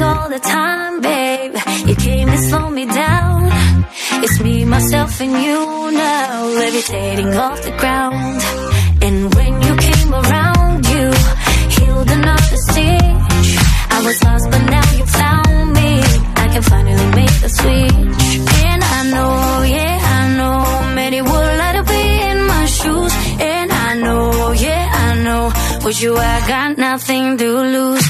all the time, babe. You came to slow me down. It's me, myself, and you now, levitating off the ground. And when you came around, you healed another stitch. I was lost, but now you found me. I can finally make the switch. And I know, yeah, I know, many would like to be in my shoes. And I know, yeah, I know, with you I got nothing to lose.